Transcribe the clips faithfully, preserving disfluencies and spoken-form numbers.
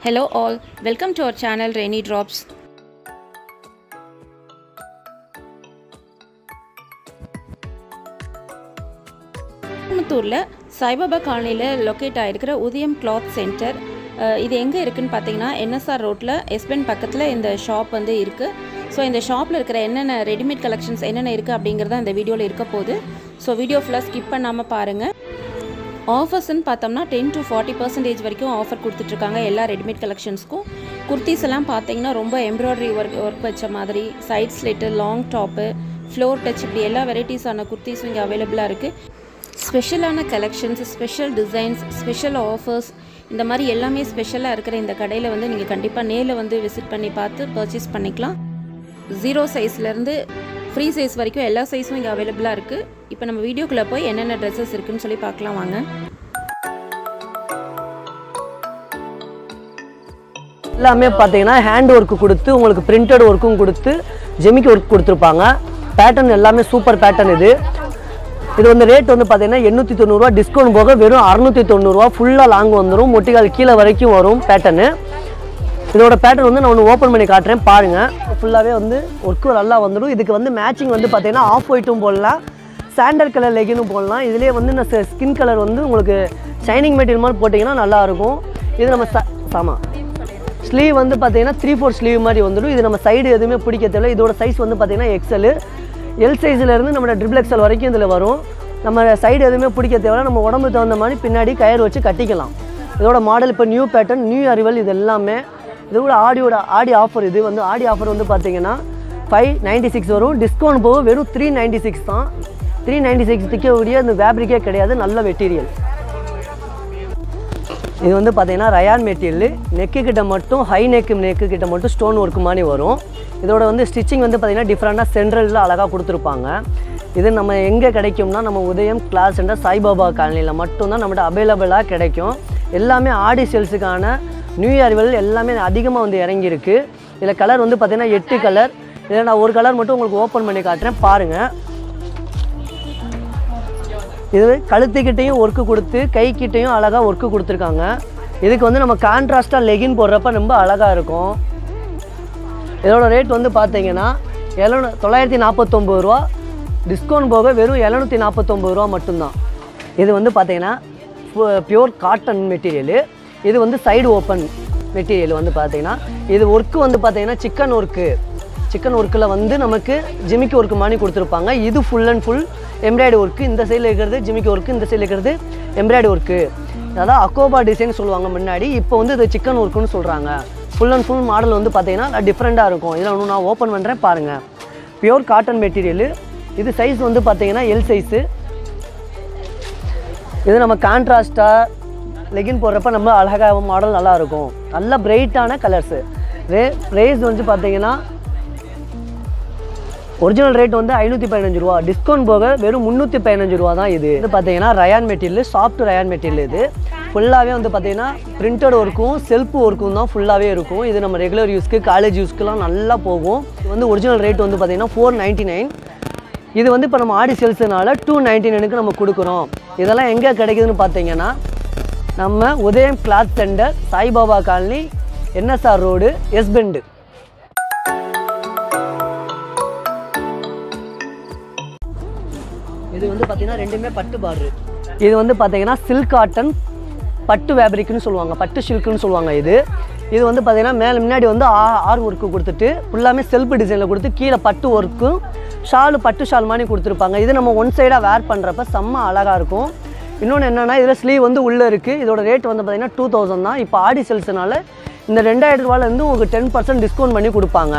Hello all, welcome to our channel Rainy Drops. கோயம்புத்தூர்ல Saibaba காலனில locate ஆயிருக்கிற உதயம் cloth centre. இது எங்க இருக்குன்னு பாத்தீங்கன்னா N S R ரோட்ல எஸ்பென் பக்கத்துல இந்த ஷாப் வந்து இருக்கு. ஸோ இந்த ஷாப்பில் இருக்கிற என்னென்ன ரெடிமேட் கலெக்ஷன்ஸ் என்னென்ன இருக்குது அப்படிங்கிறத இந்த வீடியோவில் இருக்க போகுது. ஸோ வீடியோ ஃபுல்லாக ஸ்கிப் பண்ணாமல் பாருங்கள். ஆஃபர்ஸ்ன்னு பார்த்தோம்னா டென் டு ஃபார்ட்டி பர்சன்டேஜ் வரைக்கும் ஆஃபர் கொடுத்துட்ருக்காங்க எல்லா ரெடிமேட் கலெக்ஷன்ஸ்க்கும். குர்த்திஸ் எல்லாம் பார்த்தீங்கன்னா ரொம்ப எம்ப்ராய்டரி ஒர்க் ஒர்க் வச்ச மாதிரி side slit, long top, floor touch, இப்படி எல்லா வெரைட்டிஸான குர்த்திஸும் இங்கே அவைலபிளாக இருக்குது. ஸ்பெஷலான collections, special designs, special offers, இந்த மாதிரி எல்லாமே ஸ்பெஷலாக இருக்கிற இந்த கடையில் வந்து நீங்கள் கண்டிப்பாக நேரில் வந்து விசிட் பண்ணி பார்த்து பர்ச்சேஸ் பண்ணிக்கலாம். ஜீரோ சைஸ்லேருந்து ஃப்ரீ சைஸ் வரைக்கும் எல்லா சைஸும் இங்கே அவைலபிளாக இருக்குது. இப்போ நம்ம வீடியோக்குள்ளே போய் என்னென்ன ட்ரெஸ்ஸஸ் இருக்குன்னு சொல்லி பார்க்கலாம் வாங்க. எல்லாமே பார்த்தீங்கன்னா ஹேண்ட் ஒர்க்கு கொடுத்து உங்களுக்கு பிரிண்டட் ஒர்க்கும் கொடுத்து ஜெமிக்கி ஒர்க் கொடுத்துருப்பாங்க. பேட்டர்ன் எல்லாமே சூப்பர் பேட்டர்ன். இது இது வந்து ரேட் வந்து பார்த்தீங்கன்னா எண்ணூற்றி தொண்ணூறுரூவா, டிஸ்கவுண்ட் போக வெறும் அறுநூற்றி தொண்ணூறுரூவா. ஃபுல்லாக லாங் வந்துடும், மொட்டிகால் கீழே வரைக்கும் வரும் பேட்டர்னு. இதோட பேட்டர்ன் வந்து நான் ஒன்று ஓப்பன் பண்ணி காட்டுறேன் பாருங்கள். ஃபுல்லாகவே வந்து ஒர்க்கு நல்லா வந்துடும். இதுக்கு வந்து மேட்சிங் வந்து பார்த்தீங்கன்னா ஆஃப் ஒயிட்டும் போடலாம், சாண்டல் கலர் லெகினும் போடலாம். இதிலே வந்து நான் ஸ்கின் கலர் வந்து உங்களுக்கு ஷைனிங் மெட்டீரியல் மாதிரி போட்டிங்கன்னா நல்லாயிருக்கும். இது நம்ம ச ஆமாம் ஸ்லீவ் வந்து பார்த்தீங்கன்னா த்ரீ ஃபோர் ஸ்லீவ் மாதிரி வந்துடும். இது நம்ம சைடு எதுவுமே பிடிக்க தேவை. இதோட சைஸ் வந்து பார்த்தீங்கன்னா எக்ஸல், எல் சைஸ்லேருந்து நம்ம ட்ரிபிள் எக்ஸல் வரைக்கும் இதில் வரும். நம்ம சைடு எதுவுமே பிடிக்க தேவை, நம்ம உடம்புக்கு தகுந்த மாதிரி பின்னாடி கயிறு வச்சு கட்டிக்கலாம். இதோட மாடல் இப்போ நியூ பேட்டர்ன், நியூ அரிவல், இது எல்லாமே. இதோட ஆடியோட ஆடி ஆஃபர், இது வந்து ஆடி ஆஃபர் வந்து பார்த்தீங்கன்னா ஃபைவ் நைன்ட்டி சிக்ஸ் வரும். டிஸ்கவுண்ட் போக வெறும் த்ரீ நைன்ட்டி சிக்ஸ் தான். த்ரீ நைன்ட்டி சிக்ஸ் திக்கக்கூடிய அந்த ஃபேப்ரிக்கே கிடையாது, நல்ல மெட்டீரியல். இது வந்து பார்த்தீங்கன்னா ரயான் மெட்டீரியல். நெக்கு கிட்ட மட்டும் ஹை நெக்கு நெக்கு கிட்ட மட்டும் ஸ்டோன் ஒர்க்கு மாதிரி வரும். இதோட வந்து ஸ்டிச்சிங் வந்து பார்த்தீங்கன்னா டிஃப்ரெண்ட்டாக சென்ட்ரலில் அழகாக கொடுத்துருப்பாங்க. இது நம்ம எங்கே கிடைக்கும்னா நம்ம உதயம் கிளாத் சென்டர் சாய்பாபா காலனியில் மட்டும்தான் நம்மகிட்ட அவைலபிளாக கிடைக்கும். எல்லாமே ஆடி சேல்ஸுக்கான நியூ இயர் அரிவல் எல்லாமே அதிகமாக வந்து இறங்கியிருக்கு. இதில் கலர் வந்து பார்த்தீங்கன்னா எட்டு கலர். இதில் நான் ஒரு கலர் மட்டும் உங்களுக்கு ஓப்பன் பண்ணி காட்டுறேன் பாருங்கள். இது கழுத்துக்கிட்டையும் ஒர்க்கு கொடுத்து கைக்கிட்டையும் அழகாக ஒர்க்கு கொடுத்துருக்காங்க. இதுக்கு வந்து நம்ம கான்ட்ராஸ்ட்டாக லெகின் போடுறப்ப ரொம்ப அழகாக இருக்கும். இதோட ரேட் வந்து பார்த்தீங்கன்னா எழுநூ தொள்ளாயிரத்தி நாற்பத்தொம்பது ரூபா, டிஸ்கவுண்ட் போக வெறும் எழுநூற்றி நாற்பத்தொம்பது ரூபா மட்டும்தான். இது வந்து பார்த்தீங்கன்னா பியூர் காட்டன் மெட்டீரியலு. இது வந்து சைடு ஓப்பன் மெட்டீரியல். வந்து பார்த்தீங்கன்னா இது ஒர்க்கு வந்து பார்த்தீங்கன்னா சிக்கன் ஒர்க்கு சிக்கன் ஒர்க்கில் வந்து நமக்கு ஜிமிக்கி ஒர்க்கு மாதிரி கொடுத்துருப்பாங்க. இது full and full embroidery work. இந்த சைடில் இருக்கிறது ஜிமிக்கி ஒர்க்கு, இந்த சைடில் இருக்கிறது எம்ப்ராய்டரி ஒர்க்கு. அதாவது அக்கோபா டிசைன் சொல்லுவாங்க முன்னாடி, இப்போ வந்து இது சிக்கன் ஒர்க்குன்னு சொல்கிறாங்க. ஃபுல் அண்ட் ஃபுல் மாடல் வந்து பார்த்தீங்கன்னா டிஃப்ரெண்ட்டாக இருக்கும். இதில் ஒன்று நான் ஓப்பன் பண்ணுறேன் பாருங்கள். Pure cotton material. இது சைஸ் வந்து பார்த்தீங்கன்னா எல் சைஸு. இது நம்ம கான்ட்ராஸ்ட்டாக லெகின் போடுறப்ப நம்ம அழகாக மாடல் நல்லாயிருக்கும். நல்ல பிரைட்டான கலர்ஸு. ரே ப்ரைஸ் வந்து பார்த்தீங்கன்னா ஒரிஜினல் ரேட் வந்து ஐநூற்றி பதினஞ்சு ரூபா, டிஸ்கவுண்ட் போக வெறும் முந்நூற்றி பதினஞ்சு ரூபா தான். இது இது பார்த்தீங்கன்னா rayon material, soft rayon material. இது ஃபுல்லாகவே வந்து பார்த்தீங்கன்னா பிரிண்டட் ஒர்க்கும் செல்ஃப் ஒர்க்கும் தான் ஃபுல்லாகவே இருக்கும். இது நம்ம ரெகுலர் யூஸ்க்கு, காலேஜ் யூஸ்க்குலாம் நல்லா போகும். இது வந்து ஒரிஜினல் ரேட் வந்து பார்த்தீங்கன்னா ஃபோர் நைன்ட்டி நைன். இது வந்து இப்போ நம்ம ஆடி சேல்ஸுனால டூ நைன்ட்டி நைனுக்கு நம்ம கொடுக்குறோம். இதெல்லாம் எங்கே கிடைக்குதுன்னு பார்த்தீங்கன்னா நம்ம Udayam cloth centre Saibaba colony, N S R road, S bend. இது வந்து பார்த்தீங்கன்னா ரெண்டுமே பட்டு பார்டரு. இது வந்து பார்த்தீங்கன்னா சில்க் காட்டன் பட்டு ஃபேப்ரிக்னு சொல்லுவாங்க, பட்டு சில்க்குன்னு சொல்லுவாங்க. இது இது வந்து பார்த்தீங்கன்னா மேலே முன்னாடி வந்து ஆ ஆர் ஒர்க்கு கொடுத்துட்டு ஃபுல்லாமே செல்ஃப் டிசைனில் கொடுத்து கீழே பட்டு ஒர்க்கும் ஷாலு பட்டு ஷால் மாதிரி கொடுத்துருப்பாங்க. இது நம்ம ஒன் சைடாக வேர் பண்ணுறப்ப செம்ம அழகாக இருக்கும். இன்னொன்று என்னென்னா இதில் ஸ்லீவ் வந்து உள்ளே இருக்குது. இதோட ரேட் வந்து பார்த்தீங்கன்னா டூ தௌசண்ட் தான். இப்போ ஆடி சேல்ஸ்னால இந்த ரெண்டாயிரம் ரூபாயிலேருந்து உங்களுக்கு டென் பர்சன்ட் டிஸ்கவுண்ட் பண்ணி கொடுப்பாங்க.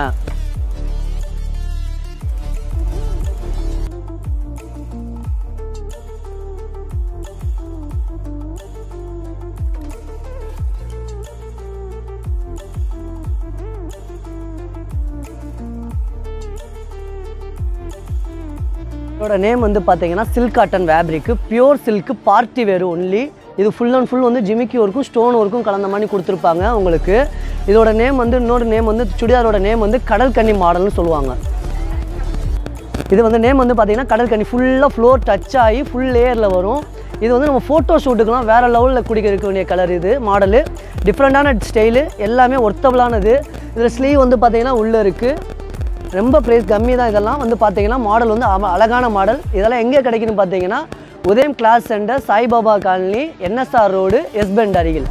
இதோட நேம் வந்து பார்த்தீங்கன்னா சில்க் காட்டன் ஃபேப்ரிக்கு, pure silk, party wear only. இது ஃபுல் அண்ட் ஃபுல் வந்து ஜிமிக்கி ஒர்க்கும் ஸ்டோன் ஒர்க்கும் கலந்த மாதிரி கொடுத்துருப்பாங்க உங்களுக்கு. இதோட நேம் வந்து இன்னொரு நேம் வந்து சுடிதாரோட நேம் வந்து கடல் கன்னி மாடல்னு சொல்லுவாங்க. இது வந்து நேம் வந்து பார்த்தீங்கன்னா கடல் கன்னி. ஃபுல்லாக ஃப்ளோர் டச் ஆகி ஃபுல் லேயரில் வரும். இது வந்து நம்ம ஃபோட்டோ ஷூட்டுக்கெலாம் வேறு லெவலில் குடிக்க இருக்க வேண்டிய கலர். இது மாடலு டிஃப்ரெண்ட்டான ஸ்டைலு, எல்லாமே ஒர்த்தபிளானது. இதில் ஸ்லீவ் வந்து பார்த்திங்கன்னா உள்ளே இருக்குது. ரொம்ப ப்ரைஸ் கம்மி தான். இதெல்லாம் வந்து பார்த்திங்கன்னா மாடல் வந்து அழகான மாடல். இதெல்லாம் எங்கே கிடைக்குன்னு பார்த்தீங்கன்னா Udayam cloth centre, Saibaba colony, NSR road, S bend அருகில்.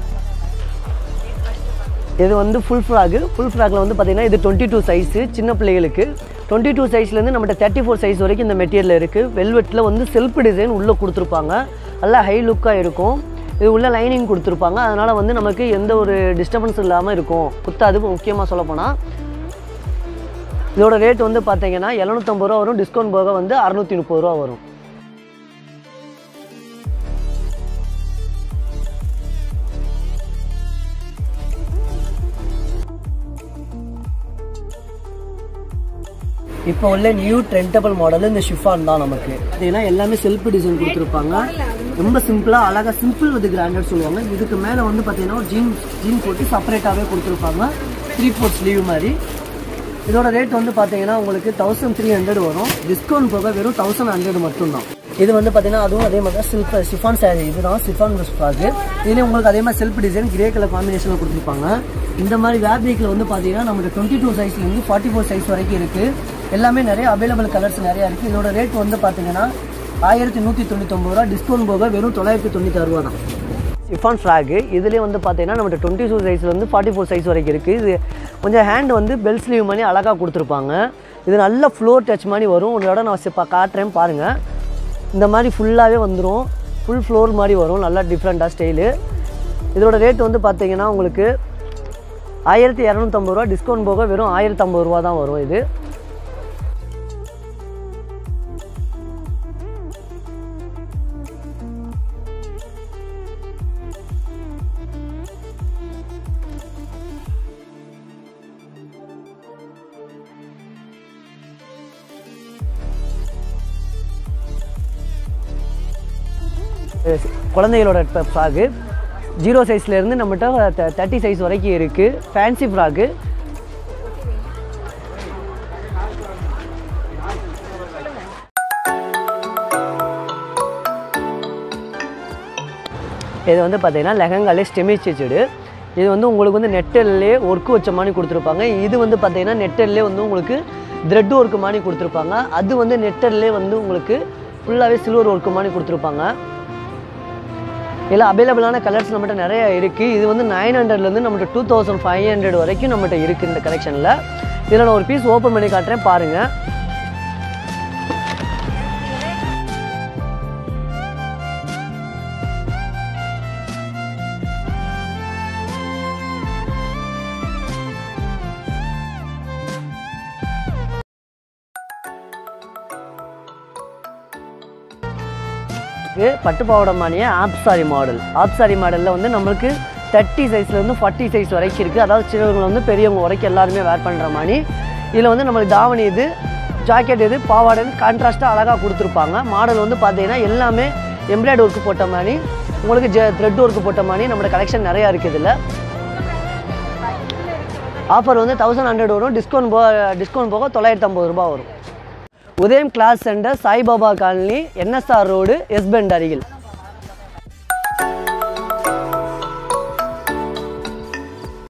இது வந்து ஃபுல் ஃப்ராக்கு. ஃபுல் ஃப்ராக்கில் வந்து பார்த்திங்கன்னா இது டுவெண்ட்டி டூ சைஸு சின்ன பிள்ளைகளுக்கு. டுவெண்ட்டி டூ சைஸ்லேருந்து நம்மகிட்ட தேர்ட்டி ஃபோர் சைஸ் வரைக்கும் இந்த மெட்டீரியல் இருக்குது. வெல்வெட்டில் வந்து செல்ஃப் டிசைன் உள்ளே கொடுத்துருப்பாங்க. நல்லா ஹை லுக்காக இருக்கும். இது உள்ள லைனிங் கொடுத்துருப்பாங்க. அதனால் வந்து நமக்கு எந்த ஒரு டிஸ்டர்பன்ஸ் இல்லாமல் இருக்கும். குத்தாது. முக்கியமாக சொல்லப்போனால் இதோட ரேட் வந்து பார்த்தீங்கன்னா எழுநூற்றம்பது ரூபா வரும். டிஸ்கவுண்ட் போக வந்து அறுநூற்றி முப்பது ரூபா வரும். இப்போ உள்ள நியூ ட்ரெண்டபிள் மாடல் இந்த ஷிஃபான் தான். நமக்கு பார்த்தீங்கன்னா எல்லாமே செல்ஃப் டிசைன் கொடுத்துருப்பாங்க. ரொம்ப சிம்பிளாக அழகாக சிம்பிள் வித் கிராண்டட் சொல்லுவாங்க. இதுக்கு மேலே வந்து பார்த்தீங்கன்னா ஜீன் ஜீன் போட்டு செப்பரேட்டாகவே கொடுத்துருப்பாங்க. த்ரீ ஃபோர் ஸ்லீவ் மாதிரி. இதோட ரேட் வந்து பார்த்தீங்கன்னா உங்களுக்கு தௌசண்ட் த்ரீ ஹண்ட்ரட் வரும். டிஸ்கவுண்ட் போக வெறும் தௌசண்ட் ஹண்ட்ரட் மட்டும்தான். இது வந்து பார்த்தீங்கன்னா அதுவும் அதே மாதிரி தான் சில்க் ஷிஃபான் சாரி. இதுதான் ஷிஃபான் ஃப்ராக்கு. இதுலேயும் உங்களுக்கு அதே மாதிரி செல்ஃப் டிசைன் கிரே கலர் காம்பினேஷனில் கொடுத்துருப்பாங்க. இந்த மாதிரி ஃபேப்ரிக்கில் வந்து பார்த்தீங்கன்னா நமக்கு டுவெண்ட்டி டூ சைஸ்லேருந்து ஃபார்ட்டி ஃபோர் சைஸ் வரைக்கும் இருக்குது. எல்லாமே நிறைய அவைலபிள் கலர்ஸ் நிறையா இருக்குது. இதோட ரேட் வந்து பார்த்தீங்கன்னா ஆயிரத்தி நூற்றி தொண்ணூத்தொம்பது ரூபா. டிஸ்கவுண்ட் போக வெறும் தொள்ளாயிரத்தி தொண்ணூத்தாறு ரூபா தான். ஷிஃபான் ஃப்ராக்கு இதுலேயே வந்து பார்த்தீங்கன்னா நம்மகிட்ட டுவெண்ட்டி டூ சைஸ்லேருந்து ஃபார்ட்டி ஃபோர் சைஸ் வரைக்கும் இருக்குது. இது கொஞ்சம் ஹேண்ட் வந்து பெல் ஸ்லீவ் மாதிரி அழகாக கொடுத்துருப்பாங்க. இது நல்ல ஃப்ளோர் டச் மாதிரி வரும். ஒரு இடம் நான் இப்போ காட்டுறேன் பாருங்கள். இந்த மாதிரி ஃபுல்லாகவே வந்துடும். ஃபுல் ஃப்ளோர் மாதிரி வரும். நல்லா டிஃப்ரெண்ட்டாக ஸ்டைலு. இதோட ரேட் வந்து பார்த்தீங்கன்னா உங்களுக்கு ஆயிரத்தி இரநூத்தம்பது ரூபா. டிஸ்கவுண்ட் போக வெறும் ஆயிரத்தி ஐம்பது ரூபா தான் வரும். இது குழந்தைகளோட ஃப்ராக்கு ஜீரோ சைஸ்லேருந்து நம்மகிட்ட தேர்ட்டி சைஸ் வரைக்கும் இருக்குது. Fancy frock. இது வந்து பார்த்தீங்கன்னா லெஹங்காலே ஸ்டெமி ஸ்டிச்சடு. இது வந்து உங்களுக்கு வந்து நெட்டல்லே ஒர்க்கு வச்ச மாதிரி கொடுத்துருப்பாங்க. இது வந்து பார்த்தீங்கன்னா நெட்டல்லே வந்து உங்களுக்கு த்ரெட் ஒர்க்கு மாதிரி கொடுத்துருப்பாங்க. அது வந்து நெட்டல்லே வந்து உங்களுக்கு ஃபுல்லாகவே சில்வர் ஒர்க்கு மாதிரி கொடுத்துருப்பாங்க. எல்லாம் அவைலபிளான கலர்ஸ் நம்மகிட்ட நிறைய இருக்குது. இது வந்து நைன் ஹண்ட்ரட்லேருந்து நம்மகிட்ட டூ தௌசண்ட் ஃபைவ் ஹண்ட்ரட் வரைக்கும் நம்மகிட்ட இருக்குது இந்த கலெக்ஷனில். இதில் நான் ஒரு பீஸ் ஓப்பன் பண்ணி காட்டுறேன் பாருங்கள். பட்டு பாவாடை மானிய half sari model. Half sari மாடலில் வந்து நம்மளுக்கு தேர்ட்டி சைஸ்லேருந்து ஃபார்ட்டி சைஸ் வரைக்கும் இருக்குது. அதாவது சின்னவங்க வந்து பெரியவங்க வரைக்கும் எல்லாருமே வேர் பண்ணுற மாதிரி. இதில் வந்து நம்மளுக்கு தாவணி இது, ஜாக்கெட் இது, பாவாடை கான்ட்ராஸ்ட்டாக அழகாக கொடுத்துருப்பாங்க. மாடல் வந்து பார்த்தீங்கன்னா எல்லாமே எம்ப்ராய்டரி ஒர்க்கு போட்ட மாதிரி, உங்களுக்கு ஜ த்ரெட் ஒர்க்கு போட்ட மாதிரி நம்மளோட கலெக்ஷன் நிறையா இருக்குது. இதில் ஆஃபர் வந்து தௌசண்ட் ஹண்ட்ரட் வரும். டிஸ்கவுண்ட் போ டிஸ்கவுண்ட் போக தொள்ளாயிரத்தி ஐம்பது ரூபா வரும். Udayam cloth centre, Saibaba colony, NSR road, S bend அருகில்.